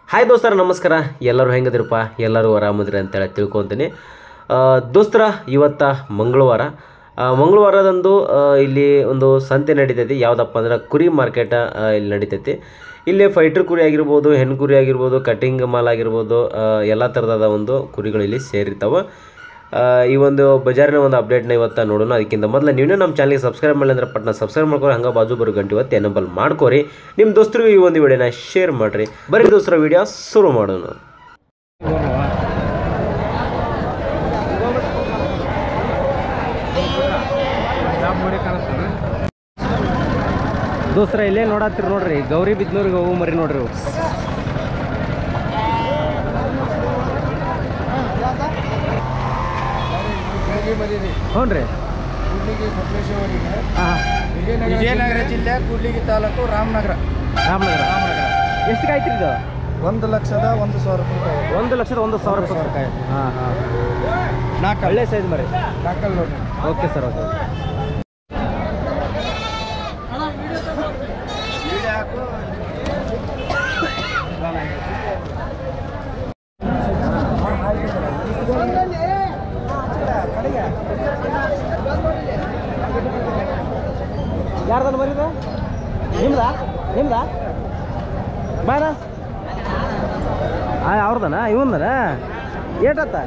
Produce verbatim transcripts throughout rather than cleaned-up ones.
Hi ದೋಸ್ತರ ನಮಸ್ಕಾರ. ಎಲ್ಲರೂ ಹೆಂಗದಿರಪ್ಪ? ಎಲ್ಲರೂ ಆರಾಮದ್ರಿ ಅಂತೇಳಿ ತಿಳ್ಕೊತೀನಿ. ದೋಸ್ತರ ಇವತ್ತ ಮಂಗಳವಾರ ಮಂಗಳವಾರದಂದು ಇಲ್ಲಿ ಒಂದು ಸಂತೆ ನಡೀತೈತಿ. ಯಾವುದಪ್ಪ ಅಂದ್ರೆ ಕುರಿ ಮಾರ್ಕೆಟ ಇಲ್ಲಿ ನಡೀತೈತಿ. ಇಲ್ಲಿ ಫೈಟರ್ ಕುರಿ ಆಗಿರ್ಬೋದು, ಹೆಣ್ಣು ಕುರಿ ಆಗಿರ್ಬೋದು, ಕಟಿಂಗ್ ಮಾಲ್ ಆಗಿರ್ಬೋದು, ಎಲ್ಲ ಥರದ ಒಂದು ಕುರಿಗಳು ಇಲ್ಲಿ ಸೇರಿರ್ತಾವೆ. ಈ ಒಂದು ಬಜಾರಿನ ಒಂದು ಅಪ್ಡೇಟ್ನ ಇವತ್ತು ನೋಡೋಣ. ಅದಕ್ಕಿಂತ ಮೊದಲು ನೀವು ನಮ್ಮ ಚಾನಲ್ಗೆ ಸಬ್ಸ್ಕ್ರೈಬ್ ಮಾಡಿ ಅಂದ್ರೆ ಪಟ್ನ ಸಬ್ಸ್ಕ್ರೈಬ್ ಮಾಡ್ಕೊರಿ. ಹಂಗೆ ಬಾಜು ಬರೋ ಗಂಟೆ ಇವತ್ತು ಎನಬಲ್ ಮಾಡ್ಕೊರಿ. ನಿಮ್ಮ ದೋಸ್ತರಿಗೂ ಈ ಒಂದು ವಿಡಿಯೋನ ಶೇರ್ ಮಾಡಿರಿ. ಬರೀ ದೋಸ್ತರ ವಿಡಿಯೋ ಶುರು ಮಾಡೋಣ. ದೋಸ್ತರ ಇಲ್ಲೇ ನೋಡತ್ತೀರಿ ನೋಡ್ರಿ, ಗೌರಿ ಬಿದ್ನೂರಿಗೆ ಹೋಗು ಮರಿ ನೋಡ್ರಿ. ಹ್ಞೂ ರೀ, ವಿಜಯನಗರ ಜಿಲ್ಲೆ ಕೂಡ್ಲಿಗಿ ತಾಲೂಕು ರಾಮನಗರ. ರಾಮನಗರ ರಾಮನಗರ ಎಷ್ಟಿಗೆ ಆಯ್ತು ಇದು? ಒಂದು ಲಕ್ಷದ ಒಂದು ಸಾವಿರ ರೂಪಾಯಿ. ಒಂದು ಲಕ್ಷದ ಒಂದು ಸಾವಿರ ರೂಪಾಯಿ. ಹಾಂ ಹಾಂ, ನಾಲ್ಕು ಒಳ್ಳೆ ಸೈಜ್ ಮರಿ ನಾಲ್ಕಲ್ಲಿ ನೋಡಿ. Okay sir, okay. ಯಾರ್ದನ ಮರಿದ? ನಿಮ್ದ ನಿಮ್ದ ಬಾರ ಅವ್ರದನ ಇವಂದನ ಏಟತ್ತ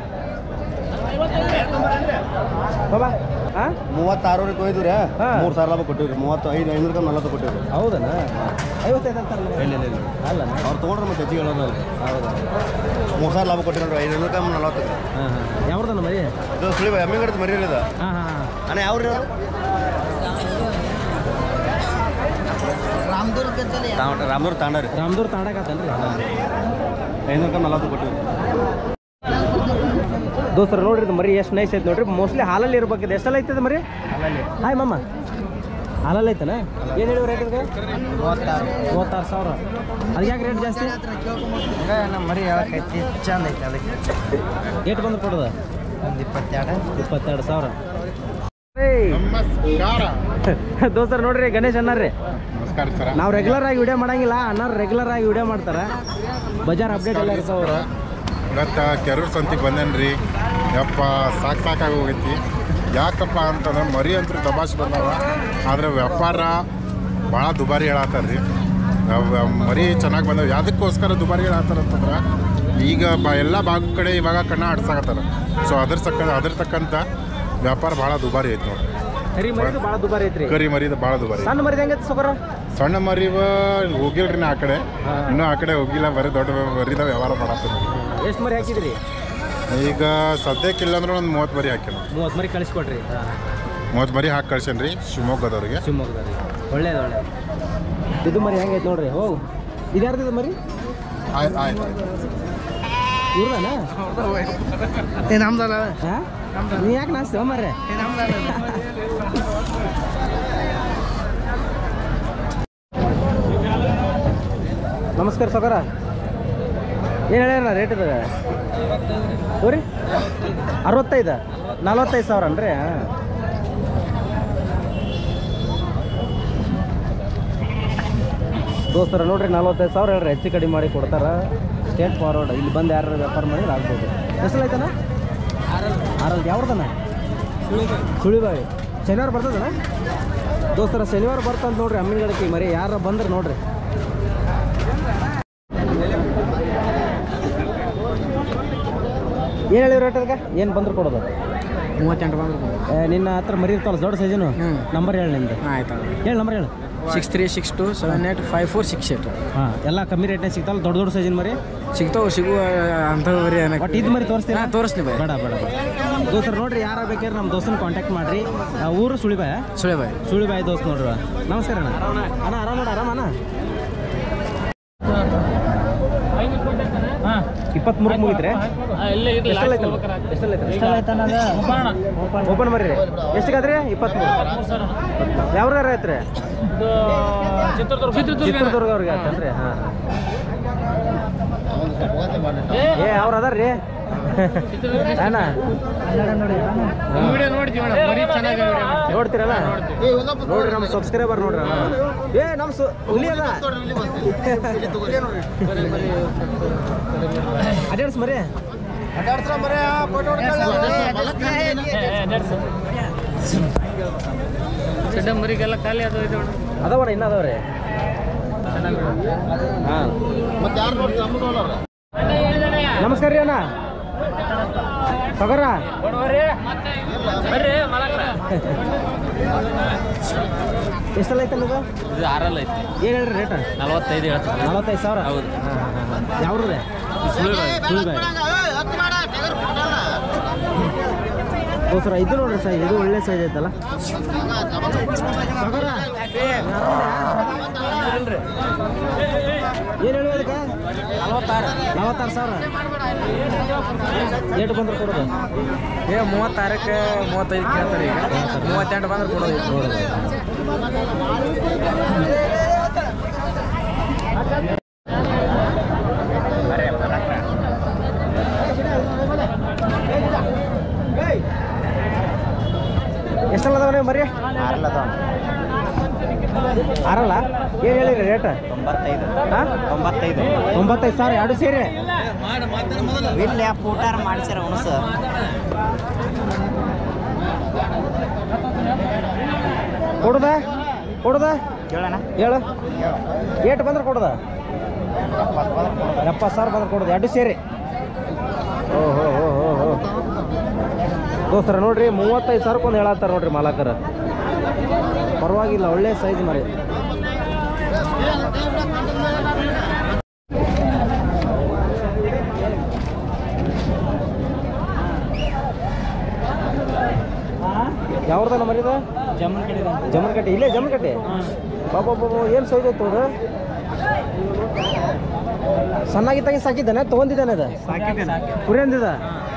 ಬಾಬಾ? ಹಾಂ, ಮೂವತ್ತಾರೂರಿಗೆ ಹೋಯ್ದ್ರಿ. ಮೂರು ಸಾವಿರ ಲಾಭ ಕೊಟ್ಟಿವ್ರಿ. ಮೂವತ್ತು ಐದು ಐನೂರ ನಲ್ವತ್ತು ಕೊಟ್ಟಿವ್ರಿ. ಹೌದನ? ಐವತ್ತೈದು ಅಂತಾರ. ಇಲ್ಲ ಇಲ್ಲ ಇಲ್ಲ ಅಲ್ಲ, ಅವ್ರು ತೊಗೊಂಡ್ರೆ ಮತ್ತೆ ಹೆಚ್ಚಿಗೆ ಹೇಳೋದು. ಹೌದಾ? ಮೂರು ಸಾವಿರ ಲಾಭ ಕೊಟ್ಟಿರೋರು. ಐದು ಐನೂರ ನಲ್ವತ್ತು. ಹಾಂ ಹಾಂ. ಯಾವ್ದನ ಮರಿ? ಇದು ಸುಳಿ ಎಮ್ಮೆ ಕಡೆ ಮರಿ ಇರೋದು. ಹಾಂ ಹಾಂ. ಅಣ್ಣ ಯಾವ್ರಿ? ರಾಮದೂರ್ ತಾಂಡ ರೀ. ರಾಮದೂರ್ ತಾಂಡಕತ್ತಲ್ರಿ. ಐನೂರ ನಲ್ವತ್ತು ಕೊಟ್ಟಿವ್ರಿ. ದೋಸ್ತರ ನೋಡ್ರಿ, ಇದು ಮರಿ ಎಷ್ಟು ನೈಸ್ ಐತೆ ನೋಡ್ರಿ. ಮೋಸ್ಟ್ಲಿ ಹಾಲಲ್ಲಿ ಇರ್ಬೇಕಿದೆ. ಎಷ್ಟೆಲ್ಲ ಐತದ ಮರಿ? ಹಾಲಲ್ಲಿ. ಹಾಯ್ ಮಮ್ಮ, ಹಾಲಲ್ಲಿ ಐತನ? ಏನು ಹೇಳಿವ ರೇಟ್ ಇದಕ್ಕೆ? ಮೂವತ್ತಾರು ಮೂವತ್ತಾರು ಸಾವಿರ. ಅದಕ್ಕೆ ಯಾಕೆ ರೇಟ್ ಜಾಸ್ತಿ? ನಮ್ಮ ಮರಿ ಹೇಳಕ್ಕೈತಿ ಚಂದ ಐತಿ. ಅದಕ್ಕೆ ಏಟ್ ಬಂದು ಕೊಡೋದು? ಒಂದು ಇಪ್ಪತ್ತೆರಡು ಇಪ್ಪತ್ತೆರಡು ಸಾವಿರ. ನಮಸ್ಕಾರ ದೋಸ್ತರ ನೋಡ್ರಿ, ಗಣೇಶ್ ಅಣ್ಣಾರ್ರಿ. ನಮಸ್ಕಾರ ಸರ್. ನಾವು ರೆಗ್ಯುಲರ್ ಆಗಿ ವಿಡಿಯೋ ಮಾಡಂಗಿಲ್ಲ, ಅಣ್ಣಾರು ರೆಗ್ಯುಲರ್ ಆಗಿ ವಿಡಿಯೋ ಮಾಡ್ತಾರೆ. ಬಜಾರ್ ಅಪ್ಡೇಟ್ ಎಲ್ಲ ಇರ್ತಾವ್ರು. ಇವತ್ತು ಕೆರೂರು ಸಂತಿಗೆ ಬಂದೇನ್ರಿ. ಯಪ್ಪ ಸಾಕು ಸಾಕಾಗಿ ಹೋಗೈತಿ. ಯಾಕಪ್ಪ ಅಂತಂದ್ರೆ ಮರಿ ಅಂತೂ ದಬಾಶ್ ಬಂದವ, ಆದರೆ ವ್ಯಾಪಾರ ಭಾಳ ದುಬಾರಿ ಹೇಳತ್ತಾರ ರೀ. ಮರಿ ಚೆನ್ನಾಗಿ ಬಂದವ. ಯಾವುದಕ್ಕೋಸ್ಕರ ದುಬಾರಿ ಹೇಳತ್ತಾರ ಅಂತಂದ್ರೆ ಈಗ ಬ ಎಲ್ಲ ಭಾಗದ ಕಡೆ ಇವಾಗ ಕಣ್ಣ ಆಡ್ಸಾಕತ್ತಾರ. ಸೊ ಅದ್ರ ತಕ್ಕ ಅದ್ರ ತಕ್ಕಂಥ ವ್ಯಾಪಾರ ಭಾಳ ದುಬಾರಿ ಐತಿ ನೋಡಿ. ಕರಿ ಮರಿದು ಭಾಳ ದುಬಾರಿ ಐತ್ರಿ. ಕರಿ ಮರಿದು ಭಾಳ ದುಬಾರಿ. ಸಣ್ಣ ಮರಿದ ಹೆಂಗೈತಿ ಸುಗರ? ಸಣ್ಣ ಮರಿವ ಹೋಗಿಲ್ರಿ ನಾ ಆ ಕಡೆ, ಇನ್ನೂ ಆ ಕಡೆ ಹೋಗಿಲ್ಲ. ಬರೀ ದೊಡ್ಡ ಮರಿದ ವ್ಯವಹಾರ ಮಾಡತ್ತೀವಿ. ಎಷ್ಟು ಮರಿ ಹಾಕಿದ್ರಿ ಈಗ ಸದ್ಯಕ್ಕೆ ಇಲ್ಲಾಂದ್ರೆ ಒಂದು ಮೂವತ್ತು ಮರಿ ಹಾಕ್ಯಾನ. ಮೂವತ್ತು ಮರಿ ಕಳಿಸ್ಕೊಡ್ರಿ. ಮೂವತ್ತು ಮರಿ ಹಾಕಿ ಕಳ್ಸೇನ್ರಿ ಶಿವಮೊಗ್ಗದವ್ರಿಗೆ. ಶಿವಮೊಗ್ಗದವ್ರಿ. ಒಳ್ಳೇದು ಒಳ್ಳೇದು. ಇದು ಮರಿ ಹೆಂಗೈತೆ ನೋಡ್ರಿ. ಹೋಗು, ಇದು ಯಾರ್ದಿದೆ ಮರಿ? ಆಯ್ತು ಆಯ್ತು ಇವ್ರದಾನ? ನಮ್ದಲ್ಲ. ಹಾಂ, ನೀ ಯಾಕೆ ನಾಸ್ತೀವ ಮರ್ರೆ? ನಮಸ್ಕಾರ ಸೌಕರ. ಏನು ಹೇಳ್ಯಾರ ರೇಟ್ ಇದೆ? ಸೋರಿ, ಅರವತ್ತೈದು ನಲ್ವತ್ತೈದು ಸಾವಿರ ಅನ್ರಿ. ಹಾಂ, ದೋಸ್ತರ ನೋಡ್ರಿ, ನಲ್ವತ್ತೈದು ಸಾವಿರ ಹೇಳ್ರಿ. ಹೆಚ್ಚು ಕಡಿಮೆ ಮಾಡಿ ಕೊಡ್ತಾರೆ. State forward. ಇಲ್ಲಿ ಬಂದು ಯಾರು ವ್ಯಾಪಾರ ಮಾಡಿದ್ರೆ ಆಗ್ಬೋದು. ಎಷ್ಟು ಐತನ? ಆರಲ್ಲಿ ಯಾವ್ದನ? ಸುಳಿಬಾವಿ. ಶನಿವಾರ ಬರ್ತದನ ದೋಸ್ತರ? ಶನಿವಾರ ಬರ್ತಂತ ನೋಡ್ರಿ ಅಮ್ಮಿನಗಡಕ್ಕೆ ಮರಿ. ಯಾರು ಬಂದ್ರೆ ನೋಡ್ರಿ. ಏನು ಹೇಳಿವ್ರಿ ರೇಟ್ ಅದಕ್ಕೆ? ಏನು ಬಂದ್ರೆ ಕೊಡೋದು? ಮೂವತ್ತೆಂಟು ಬಂದ್ರೆ ನಿನ್ನ ಹತ್ರ ಮರಿ ಇರ್ತಾವಲ್ಲ ದೊಡ್ಡ ಸೈಜನು. ನಂಬರ್ ಹೇಳಿ ನಿಮ್ದು. ಆಯ್ತು ಹೇಳಿ ನಂಬರ್ ಹೇಳು. Six three six two seven eight five four six eight. ಹಾಂ, ಎಲ್ಲ ಕಮ್ಮಿ ರೇಟ್ನಾಗ ಸಿಗ್ತಾವಲ್ಲ ದೊಡ್ಡ ದೊಡ್ಡ ಸೈಜಿನ ಮರಿ? ಸಿಗ್ತಾವೆ, ಸಿಗುವ ಅಂಥವ್ರಿ. ಬಟ್ ಇದು ಮರಿ ತೋರಿಸ್ತೀರಾ? ತೋರಿಸ್ಲಿ ಬೈ. ಬೇಡ ಬೇಡ ಬೇಡ ದೋಸ್ತರ ನೋಡ್ರಿ, ಯಾರು ಬೇಕಾದ್ರೆ ನಮ್ಮ ದೋಸ್ತನ ಕಾಂಟ್ಯಾಕ್ಟ್ ಮಾಡಿರಿ. ಊರು ಸುಳಿಬಾಯ. ಸುಳಿಬಾಯಿ ಸುಳಿಬಾಯಿ ದೋಸ್ತ ನೋಡ್ರಿ. ನಮಸ್ಕಾರ ಅಣ್ಣ. ಅಣ್ಣ ಆರಾಮ ನೋಡ? ಆರಾಮ ಅಣ್ಣ. ಇಪ್ಪತ್ತ್ಮೂರು ಮುಗಿತ್ರೆ? ಓಪನ್ ಬರ್ರಿ. ಎಷ್ಟಿಗಾದ್ರಿ? ಇಪ್ಪತ್ತ್ಮೂರು. ಯಾವ್ದಾರ ಐತ್ರಿ? ಚಿತ್ರದುರ್ಗ ಅವ್ರಿಗೆ ಆಯ್ತನ್ರಿ. ಹಾಂ, ಏ ಅವ್ರು ಅದಾರ ರೀ. ಅಣ್ಣ ನೋಡ್ತೀರಲ್ಲ ನೋಡ್ರಿ ನಮ್ಮ ಸಬ್ಸ್ಕ್ರೈಬರ್ ನೋಡ್ರಿ ಅಣ್ಣ ಏ ನಮ್ಮ ಸು ಹುಲಿ ಅದ ಅಡ್ಯಾಡ್ಸ್ ಮರಿ ಮರಿಗೆಲ್ಲ ಖಾಲಿ ಅದು ಇದು ಅದಾವಣ್ಣ ಇನ್ನ ಅದಾವ್ರಿ ಹಾಂ ನಮಸ್ಕಾರ ರೀ ಅಣ್ಣ ತಗೋರ ಎಷ್ಟೆಲ್ಲ ಐತಲ್ಲ ಇದು ಇದು ಆರಲ್ಲ ಐತಿ ಏನು ಹೇಳ್ರಿ ರೇಟ್ ನಲವತ್ತೈದು ಹೇಳ್ತಾರೆ ನಲವತ್ತೈದು ಸಾವಿರ ಹೌದು ಯಾವ್ರಿ ಓ ಸರ್ ಇದು ನೋಡ್ರಿ ಸರ್ ಇದು ಒಳ್ಳೆ ಸೈಜ್ ಐತಲ್ಲ ತಗೋರ ಏನು ಹೇಳಿ ಅದಕ್ಕೆ ನಲವತ್ತಾರು ನಲವತ್ತಾರು ಸಾವಿರ ಎಷ್ಟು ಬಂದ್ರೆ ಕೊಡೋದು ಏ ಮೂವತ್ತಾರಕ್ಕೆ ಮೂವತ್ತೈದು ಕೇಳ್ತಾರೆ ಈಗ ಮೂವತ್ತೆಂಟು ಬಂದ್ರೆ ಕೊಡೋದು ನೋಡೋದು ಎಷ್ಟಲ್ಲ ಅದಾವ ಮರಿ ಆರಲ್ಲ ಏನು ಹೇಳಿರಿ ರೇಟ್ ತೊಂಬತ್ತೈದು ಹಾಂ ತೊಂಬತ್ತೈದು ತೊಂಬತ್ತೈದು ಸಾವಿರ ಎರಡು ಸೇರಿ ಇಲ್ಲಿ ಊಟಾರ ಮಾಡಿಸ್ಯಾರ ಅವನು ಸರ್ ಕೊಡುದ ಕೊಡುದ ಕೇಳೋಣ ಹೇಳು ಏಟು ಬಂದ್ರೆ ಕೊಡುದ ಎಪ್ಪತ್ತು ಸಾವಿರ ಬಂದ್ರೆ ಕೊಡುದು ಎರಡು ಸೇರಿ ಓಹೋ ಹೋ ಹೋ ಹೋ ದೋಸ್ತರ ನೋಡ್ರಿ ಮೂವತ್ತೈದು ಸಾವಿರಕ್ಕೊಂದು ಹೇಳತ್ತಾರ ನೋಡ್ರಿ ಮಾಲಕರ ಪರವಾಗಿಲ್ಲ ಒಳ್ಳೆ ಸೈಜ್ ಮರಿ ಯಾವ್ದನ ಮರಿದ ಜಮ್ಮನ್ ಜಮನ್ಕಟ್ಟೆ ಇಲ್ಲೇ ಜಮನ್ಕಟ್ಟೆ ಬಾಬಾ ಬಾಬಾ ಏನು ಸೈಜ್ ಐತೆ ಅದು ಸಣ್ಣಾಗಿದ್ದಾಗೆ ಸಾಕಿದ್ದಾನೆ ತೊಗೊಂಡಿದ್ದಾನೆ ಅದು ಕುರಿ ಅಂದಿದ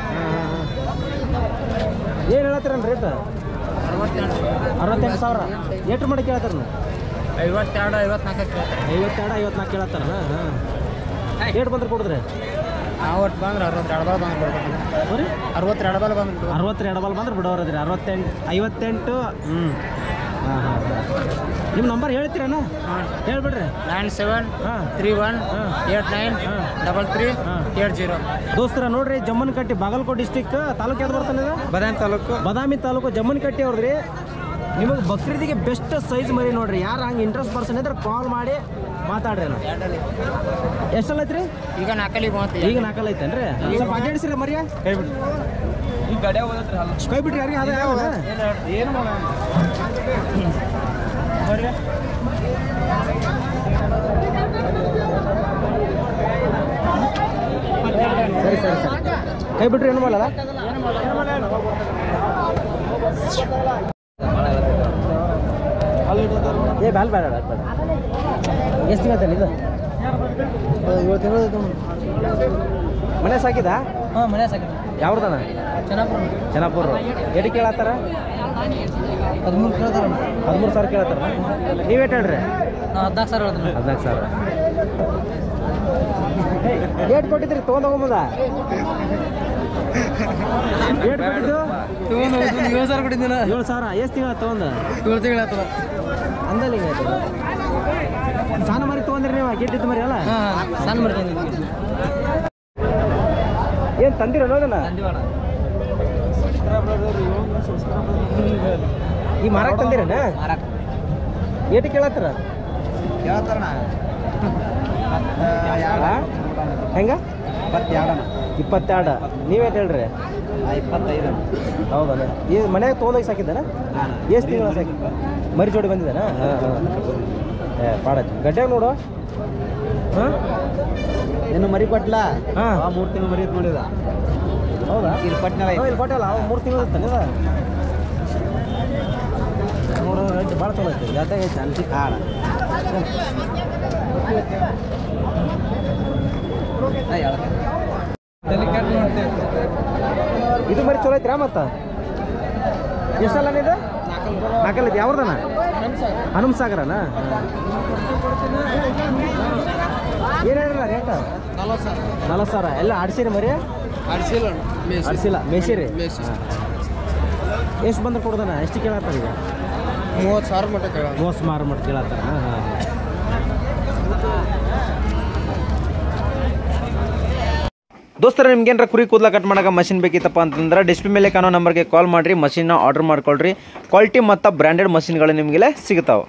ಏನು ಹೇಳತ್ತೀರನ್ ರೇಟ್ ಅರವತ್ತೆಂಟು ಸಾವಿರ ಎಷ್ಟು ಮಾಡಿ ಕೇಳತ್ತಾರ ಐವತ್ತೆರಡು ಐವತ್ನಾಲ್ಕಕ್ಕೆ ಐವತ್ತೆರಡು ಐವತ್ನಾಲ್ಕು ಕೇಳತ್ತಾರ ಹಾಂ ಎಷ್ಟು ಬಂದ್ರೆ ಕೊಡಿದ್ರಿ ಅವತ್ತು ಬಂದ್ರೆ ಅರವತ್ತೆರಡು ಬಾಲ್ ಬಂದು ಬಿಡ್ಬೇಕು ಅರವತ್ತೆರಡು ಬಾಲ್ ಬಂದು ಬಿಡ್ಬೇಕು ಅರವತ್ತೆರಡು ಬಾಲ್ ಬಂದ್ರೆ ಬಿಡೋರದ್ರಿ ಅರವತ್ತೆಂಟು ಐವತ್ತೆಂಟು ಹ್ಞೂ ಹಾಂ ಹಾಂ ನಿಮ್ಮ ನಂಬರ್ ಹೇಳ್ತೀರಣ್ಣ ಹೇಳ್ಬಿಡ್ರಿ ನೈನ್ ಸೆವೆನ್ ಹಾಂ ತ್ರೀ ಒನ್ ಹಾಂ ಏಟ್ ನೈನ್ ಹಾಂ ಡಬಲ್ ತ್ರೀ ಹಾಂ ಏಟ್ ಜೀರೋ ದೋಸ್ತರ ನೋಡ್ರಿ ಜಮ್ಮನ್ಕಟ್ಟಿ ಬಾಗಲಕೋಟೆ ಡಿಸ್ಟಿಕ್ ತಾಲೂಕು ಯಾವ್ದು ಬರ್ತಾನೆ ಇದು ಬದಾಮಿ ತಾಲೂಕು ಬಾದಾಮಿ ತಾಲೂಕು ಜಮ್ಮನ್ಕಟ್ಟಿ ಅವ್ರದ್ರಿ ನಿಮಗೆ ಬಕ್ರೀದಿಗೆ ಬೆಸ್ಟ್ ಸೈಜ್ ಮರಿ ನೋಡ್ರಿ ಯಾರು ಹಂಗೆ ಇಂಟ್ರೆಸ್ಟ್ ಪರ್ಸನ್ ಇದ್ರೆ ಕಾಲ್ ಮಾಡಿ ಮಾತಾಡ್ರಿ ಅಣ್ಣ ಎಷ್ಟಲ್ಲ ಐತ್ರಿ ಈಗ ನಾಲ್ಕಲ್ಲಿ ಮೂವತ್ತು ಈಗ ನಾಲ್ಕಲ್ಲ ಐತೇನ್ರಿ ಸ್ವಲ್ಪ ಅಡ್ಡಾಡಿಸ್ರಿ ಮರಿಯ ಕೈ ಬಿಡಿ ಈಗ ಗಡ್ಯ ಹೋದ್ರೆ ಕೈ ಬಿಟ್ರಿ ಯಾರಿಗೆ ಅದ ಯಾವ ಏನು ಮಾಡ ಸರಿ ಸರಿ ಸರಿ ಕೈ ಬಿಟ್ರಿ ಏನು ಮಾಡಲ್ಲ ಏ ಬ್ಯಾಲ್ ಬೇಡ ಬೇಡ ಎಷ್ಟು ತಿಂಗಳು ಇದು ಏಳು ತಿಂಗಳು ಮನೆ ಸಾಕಿದ ಹಾಂ ಮನೆ ಸಾಕಿದೆ ಯಾವ್ದನ ಚೆನ್ನಾಪುರ ಚೆನ್ನಾಪುರ ಎಲ್ಲಿ ಕೇಳತ್ತಾರ ಹದಿಮೂರು ಕೇಳ್ತಾರ ಹದಿಮೂರು ಸಾವಿರ ಕೇಳತ್ತಾರ ನೀವೇಟ್ ಹೇಳ್ರಿ ನಾ ಹದಿನಾಲ್ಕು ಸಾವಿರ ಹೇಳ್ತೀನಿ ಹದಿನಾಲ್ಕು ಸಾವಿರ ಏಟ್ ಕೊಟ್ಟಿದ್ರಿ ತೊಗೊಂಡು ಹೋಗ್ಬೋದ ಏಟ್ ಕೊಟ್ಟಿದ್ದು ತೊಗೊಂಡು ಏಳು ಸಾವಿರ ಕೊಟ್ಟಿದ್ದೀನ ಏಳು ಸಾವಿರ ಎಷ್ಟು ತಿಂಗಳ ತೊಗೊಂಡು ಏಳು ತಿಂಗಳು ಆಗ್ತದ ಅಂದಲ್ಲಿ ಹಿಂಗೆ ಆಯ್ತು ಸಾನ ಮರಿ ತೊಗೊಂಡ್ರಿ ನೀವು ಗೆಟ್ಟಿದ್ದು ಮರಿ ಅಲ್ಲ ಹಾಂ ಸಣ್ಣ ಬರ್ತೀನಿ ಏನು ತಂದಿರ ಅನ್ನೋದನ್ನ ಈ ಮಾರಕ್ಕೆ ತಂದಿರನ ಏಟು ಕೇಳತ್ತಾರ ಕೇಳ್ತಾರಣ ಹೆಂಗ ಇಪ್ಪತ್ತೆರಡು ಇಪ್ಪತ್ತೆರಡು ನೀವೇಟ್ ಹೇಳ್ರಿ ಇಪ್ಪತ್ತೈದು ಹೌದಲ್ಲ ಈ ಮನ್ಯಾಗ ತೊಗೊಂಡೋಗಿ ಸಾಕಿದ್ದಾನ ಎಷ್ಟು ತಿಂಗಳು ಸಾಕಿ ಮರಿ ಜೋಡಿ ಬಂದಿದ್ದಾನ ಹಾಂ ಹಾಂ ಏ ಪಾಡೈತಿ ಗಡ್ಡ್ಯಾಗ ನೋಡು ಹಾಂ ಇನ್ನು ಮರಿ ಕೊಟ್ಲ ಹಾಂ ಮೂರು ತಿಂಗಳು ಮರಿ ನೋಡಿದ ಹೌದಾ ಇಲ್ಲಿ ಪಟ್ನಲ್ಲ ಹ್ಞೂ, ಇಲ್ಲಿ ಕೊಟ್ಟಲ್ಲ ಅವ ಮೂರು ತಿಂಗಳು ಇರ್ತಾನೆ ಅದ ನೋಡು ರೇಟ್ ಭಾಳ ಚಲೋ ಐತಿ ಜಾತ್ಯಾಗ ಐತಿ ಅನ್ಸಿ ಹಾಂ ಇದು ಮರಿ ಚಲೋ ಐತ್ರಾ ಮತ್ತು ಎಷ್ಟಲ್ಲ ಇದು ನಾಲ್ಕಲ್ಲ ಐತಿ ಯಾವ್ದನ ಹನುಮ ಸಾಗರನ ಏನು ಹೇಳಿರಲ್ಲ ರೇಟ್ ನಲ್ವತ್ತು ಸಾವಿರ ನಲ್ವತ್ತು ಸಾವಿರ ಎಲ್ಲ ಆಡ್ಸಿರಿ ಮರಿ ಅರ್ಸಿಲ್ಲ ಅರ್ಸಿಲ್ಲ ಮೇಸಿರಿ ಎಷ್ಟು ಬಂದ್ರೆ ಕೊಡೋದಣ್ಣ ಎಷ್ಟು ಕೇಳತ್ತಾರ ಈಗ ಮೂವತ್ತು ಸಾವಿರ ಮಟ್ಟ ಕೇಳ ಮೂವತ್ತು ಮಾರು ಮಟ್ಟ ಕೇಳತ್ತಾರ ಹಾಂ ಹಾಂ ದೋಸ್ತರ ನಿಮ್ಗೇನಾರ ಕುರಿ ಕೂದಲ ಕಟ್ ಮಾಡೋಕೆ ಮಷಿನ್ ಬೇಕಿತ್ತಪ್ಪ ಅಂತಂದ್ರೆ ಡಿಸ್ಪ್ಲೇ ಮೇಲೆ ಕಾಣೋ ನಂಬರ್ಗೆ ಕಾಲ್ ಮಾಡಿರಿ ಮಷಿನ್ನ ಆರ್ಡರ್ ಮಾಡ್ಕೊಳ್ರಿ ಕ್ವಾಲಿಟಿ ಮತ್ತು ಬ್ರ್ಯಾಂಡೆಡ್ ಮಷಿನ್ಗಳು ನಿಮಗೆಲ್ಲ ಸಿಗ್ತಾವೆ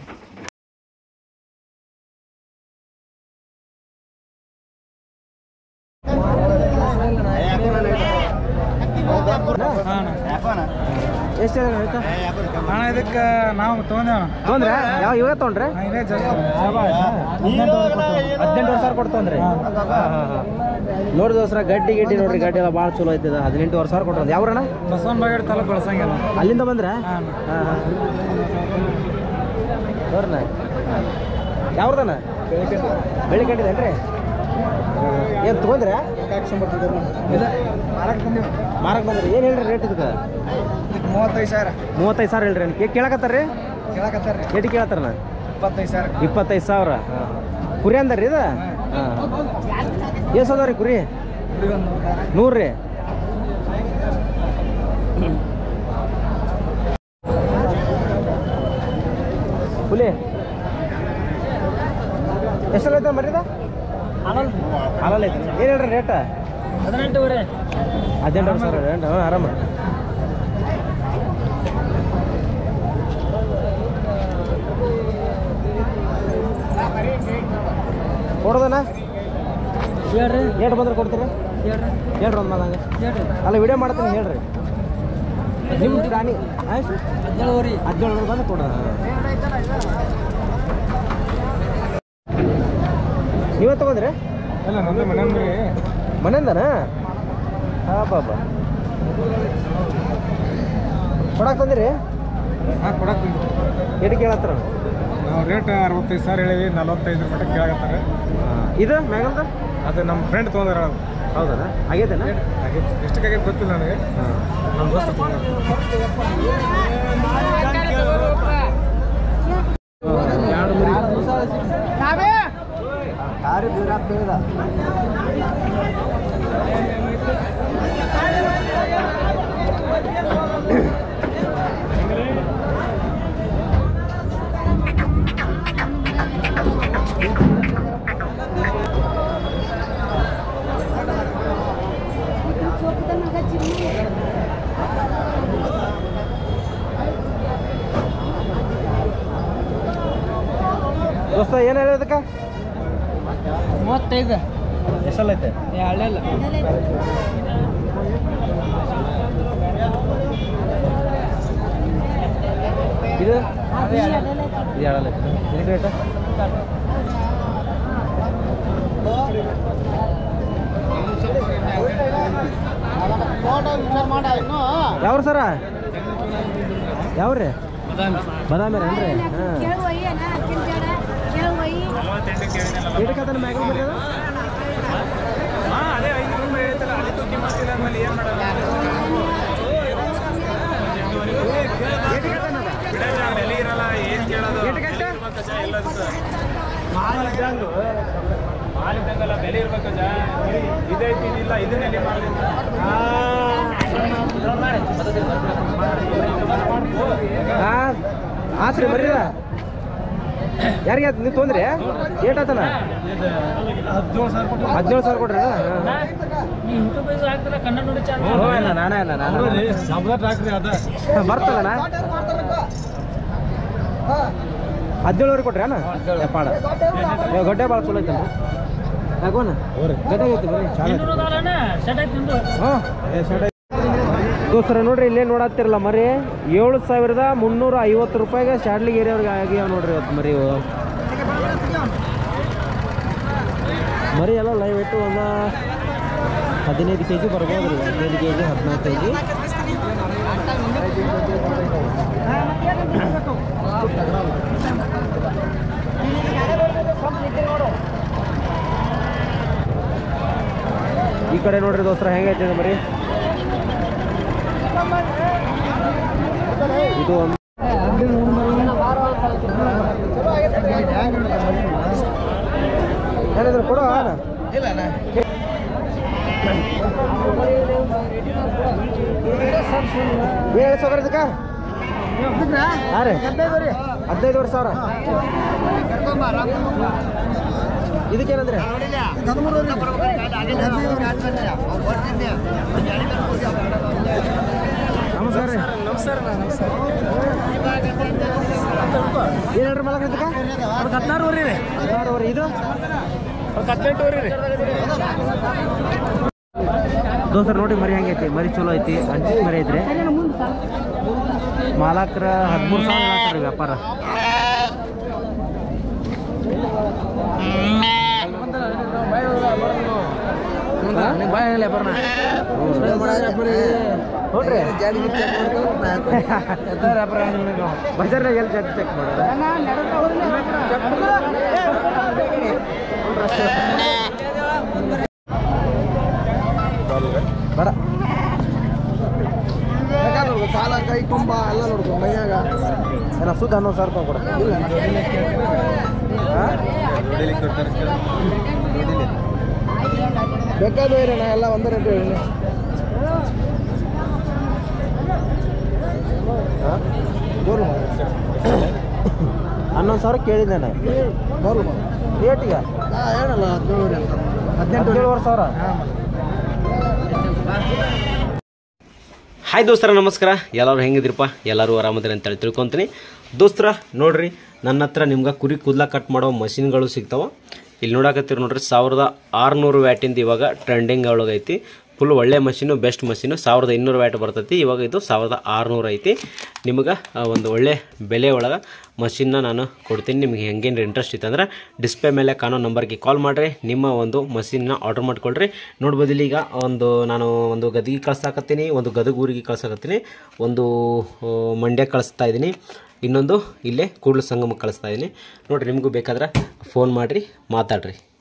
ಎಷ್ಟು ಹಣ ಇದಕ್ಕೆ ನಾವು ತೊಗೊಂಡೇವ ತೊಂದ್ರೆ ಯಾವ ಇವಾಗ ತೊಗೊಂಡ್ರೆ ಹದಿನೆಂಟು ಸಾವಿರ ಕೊಟ್ಟು ತೊಂದ್ರೆ ನೋಡಿ ದೋಸ್ರ ಗಡ್ಡಿ ಗಿಡ್ಡಿ ನೋಡ್ರಿ ಗಡ್ಡಿ ಎಲ್ಲ ಭಾಳ ಚಲೋ ಐತದ ಹದಿನೆಂಟುವರೆ ಸಾವಿರ ಕೊಟ್ಟು ಯಾವ್ರಣ ಬಸವನ ಬಾಗೇಡ್ ತಾಲೂಕು ಬಳಸಂಗಿಲ್ಲ ಅಲ್ಲಿಂದ ಬಂದ್ರೆ ಹಾಂ ಹಾಂ ನೋಡ್ರಣ ಯಾವ್ದಣ್ಣ ಬೆಳಿ ಕಟ್ಟಿದೇನ್ರಿ ಏನು ತೊಗೊಂಡ್ರೆ ಮಾರಕ್ಕೆ ಬಂದ್ರಿ ಏನು ಹೇಳ್ರಿ ರೇಟ್ ಇದಕ್ಕೆ ಮೂವತ್ತೈದು ಸಾವಿರ ಮೂವತ್ತೈದು ಸಾವಿರ ಹೇಳ್ರಿ ಏನು ಕೇಳಕತ್ತಾರ ರೀ ಕೇಳಕತ್ತಾರ ರೀ ಎಟಿ ಕೇಳತ್ತಾರ ಇಪ್ಪತ್ತೈದು ಸಾವಿರ ಇಪ್ಪತ್ತೈದು ಸಾವಿರ ಕುರಿ ಅಂದಾರ್ರಿ ಇದು ಹಾಂ ಎಷ್ಟು ಅದಾವ ರೀ ಕುರಿ ನೂರು ರೀ ಹುಲಿ ಎಷ್ಟಲ್ಲ ಐತೆ ಮರ್ರಿದ ಹಾಲಲ್ಲ ಐತಿ ಏನು ಹೇಳ್ರಿ ರೇಟ ಹದಿನೆಂಟುವರೆ ಹದಿನೆಂಟು ಸಾವಿರ ರೇಟ್ ಹಾಂ ಆರಾಮ ಕೊಡೋದಣ್ಣ ಹೇಳ್ರಿ ಎಷ್ಟು ಬಂದ್ರೆ ಕೊಡ್ತೀರಿ ಹೇಳ್ರಿ ಹೇಳ್ರಿ ಒಂದು ಮಾದಂಗೆ ಹೇಳ್ರಿ ಅಲ್ಲ ವಿಡಿಯೋ ಮಾಡ್ತೀನಿ ಹೇಳ್ರಿ ನಿಮ್ಮ ರಾಣಿ ಆಯ್ತು ಹದಿನೇಳುವರೆ ಹದಿನೇಳು ಬಂದು ಕೊಡ್ರಿ ನೀವೇ ತೊಗೊಂಡ್ರಿ ಅಲ್ಲ ನಮ್ಮದು ಮನೆ ಮನೆಯಿಂದನಾ ಹಾಂ ಬಾಬಾ ಕೊಡಕ್ಕೆ ತಂದಿರಿ ಹಾಂ ಕೊಡಕ್ಕೆ ಎಷ್ಟು ಕೇಳತ್ತಾರ ನಾವು ರೇಟ್ ಅರವತ್ತೈದು ಸಾವಿರ ಹೇಳಿವಿ ನಲವತ್ತೈದು ಮಟ್ಟ ಕೇಳಾಕತ್ತಾರೆ ಇದು ಮ್ಯಾಗಲ್ದ ಅದು ನಮ್ಮ ಫ್ರೆಂಡ್ ತೊಗೊಂಡ್ರ ಹೌದಾ ಆಗೈತೇನ ಎಷ್ಟಕ್ಕಾಗೈತೆ ಗೊತ್ತಿಲ್ಲ ನನಗೆ ನಮ್ಮ ದೋಸ್ತ ಎರಡು ಮರಿ ದೋಸ್ತ ಏನು ಹೇಳೋದಕ್ಕೆ ಮೂವತ್ತೈದು ಎಷ್ಟಲ್ಲ ಐತೆ ಎರಡಲ್ಲ ಇದು ಇದು ಎರಡಲ್ಲ ಐತೆ ಇದಕ್ಕೆ ರೇಟ ಯಾವ್ರು ಸರ ಯಾವ್ರಿ ಬದಾಮಿ ಏನ್ರಿ ಹಾಂ ಇದಕ್ಕೆ ಮ್ಯಾಗಲ್ ಬರೀ ಬೆಲೆ ಇರ್ಬೇಕು ಇದೈತಿ ಇದಿಲ್ಲ ಇದನ್ನೇ ಹಾಂ ಆತ್ರಿ ಮರೀದ ಯಾರಿಗೆ ಆಯ್ತು ನೀವು ತೊಂದ್ರಿ ಏಟ್ ಆತನ ಹದಿನೇಳು ಸಾವಿರ ಕೊಡ್ರಿ ನಾನೇ ಅಲ್ಲ ನಾನು ಬರ್ತಲ್ಲಣ್ಣ ಹದಿನೇಳುವರೆ ಕೊಟ್ರಿ ಅಣ್ಣ ಪಾಡ ಗಡ್ಡೆ ಭಾಳ ಚಲೋ ಐತಲ್ರಿ ಯಾಕೋಣ ಗಡ್ಡೆ ಐತಿ ಬರ್ರಿ ಹಾಂ ದೋಸ್ತರ ನೋಡ್ರಿ ಇಲ್ಲೇ ನೋಡತ್ತಿರಲ್ಲ ಮರಿ ಏಳು ಸಾವಿರದ ಮುನ್ನೂರ ಐವತ್ತು ರೂಪಾಯಿಗೆ ಶಾಡ್ಲಿಗೆ ಏರಿಯವ್ರಿಗೆ ಆಗ್ಯಾವ ನೋಡ್ರಿ ಇವತ್ತು ಮರಿ ಮರಿ ಎಲ್ಲ ಲೈವ್ ಇಟ್ಟು ಒಂದು ಹದಿನೈದು ಕೆ ಜಿ ಬರ್ಬೋದು ರೀ ಹದಿನೈದು ಕೆ ಜಿ ಹದಿನಾಲ್ಕು ಕೆ ಜಿ ಈ ಕಡೆ ನೋಡ್ರಿ ದೋಸ್ತರ ಹೆಂಗೈತೆ ಮರಿ ಇದು ಏನಾದ್ರು ಕೊಡು ಏನು ಸೌಕರ್ಯದಕ್ಕ ಹಾಂ ರೀ ಹದಿನೈದುವರೆ ಸಾವಿರ ಇದಕ್ಕೇನಂದ್ರೆ ನಮಸ್ಕಾರ ರೀ ನಮಸ್ಕಾರ ನಮಸ್ಕಾರ ಏನು ಹೇಳ್ರಿ ಮಲಕ ಇದಕ್ಕೆ ಅವ್ರಿಗೆ ಹದಿನಾರುವರೆ ರೀ ಹದಿನಾರುವರೆ ಇದು ಅವ್ರಿಗೆ ಹದಿನೆಂಟುವರೆ ರೀ ದೋಸ್ತರು ನೋಡಿ ಮರಿ ಹಂಗೈತಿ ಮರಿ ಚಲೋ ಐತಿ ಅಜ್ಜಿ ಮರಿ ಐತ್ರಿ ಮಾಲಕ್ರ ಹದಿಮೂರು ಸಾವಿರ ಹೇಳ್ತಾರೆ ವ್ಯಾಪಾರ ಬಜಾರ್ನಾಗ ಎಲ್ಲಿ ಜಾಸ್ತಿ ಚೆಕ್ ಮಾಡೋದು ಬರ ಸಾಲ ಕೈ ತುಂಬ ಎಲ್ಲ ನೋಡ್ಕೊ ಮೈಯಾಗ ಎಲ್ಲ ಸುದ್ದ ಹನ್ನೊಂದು ಸಾವಿರ ರೂಪಾಯಿ ಕೊಡ ಬೇಕಾದ ಇರೋಣ ಎಲ್ಲ ಒಂದೇ ರೇಟ್ ಹೇಳಿ ಹನ್ನೊಂದು ಸಾವಿರ ಕೇಳಿದ್ದೆ ನಾನು ರೇಟಿಗೆ ಹೇಳಲ್ಲ ಹದಿನೇಳುವರೆ ಅಂತ ಹದಿನೆಂಟುವರೆ ಸಾವಿರ ಹಾಯ್ ದೋಸ್ತರ ನಮಸ್ಕಾರ ಎಲ್ಲರೂ ಹೆಂಗಿದ್ರಪ್ಪ ಎಲ್ಲರೂ ಆರಾಮದಿರಿ ಅಂತೇಳಿ ತಿಳ್ಕೊತೀನಿ ದೋಸ್ತರ ನೋಡ್ರಿ ನನ್ನ ಹತ್ರ ನಿಮ್ಗೆ ಕುರಿ ಕೂದಲ ಕಟ್ ಮಾಡೋ ಮಷಿನ್ಗಳು ಸಿಗ್ತಾವೆ ಇಲ್ಲಿ ನೋಡಕತ್ತೀರಿ ನೋಡ್ರಿ ಸಾವಿರದ ಆರುನೂರು ವ್ಯಾಟಿಂದ ಇವಾಗ ಟ್ರೆಂಡಿಂಗ್ ಒಳಗೈತಿ ಫುಲ್ ಒಳ್ಳೆ ಮಷೀನು ಬೆಸ್ಟ್ ಮಷೀನು ಸಾವಿರದ ಇನ್ನೂರು ವ್ಯಾಟ್ ಬರ್ತೈತಿ ಇವಾಗ ಇದು ಸಾವಿರದ ಆರುನೂರು ಐತಿ ನಿಮಗೆ ಒಂದು ಒಳ್ಳೆ ಬೆಲೆ ಒಳಗೆ ಮಷಿನ್ನ ನಾನು ಕೊಡ್ತೀನಿ ನಿಮಗೆ ಹೆಂಗೇನು ಇಂಟ್ರೆಸ್ಟ್ ಇತ್ತು ಅಂದ್ರೆ ಡಿಸ್ಪ್ಲೇ ಮೇಲೆ ಕಾಣೋ ನಂಬರ್ಗೆ ಕಾಲ್ ಮಾಡಿರಿ ನಿಮ್ಮ ಒಂದು ಮಷಿನ್ನ ಆರ್ಡರ್ ಮಾಡ್ಕೊಳ್ರಿ ನೋಡ್ಬೋದು ಈಗ ಒಂದು ನಾನು ಒಂದು ಗದಿಗೆ ಕಳ್ಸಾಕತ್ತೀನಿ ಒಂದು ಗದಗ ಊರಿಗೆ ಕಳ್ಸಾಕತ್ತೀನಿ ಒಂದು ಮಂಡ್ಯ ಕಳಿಸ್ತಾ ಇದ್ದೀನಿ ಇನ್ನೊಂದು ಇಲ್ಲೇ ಕೂಡಲ ಸಂಗಮಕ್ಕೆ ಕಳಿಸ್ತಾ ಇದ್ದೀನಿ ನೋಡಿರಿ ನಿಮಗೂ ಬೇಕಾದ್ರೆ ಫೋನ್ ಮಾಡಿರಿ ಮಾತಾಡ್ರಿ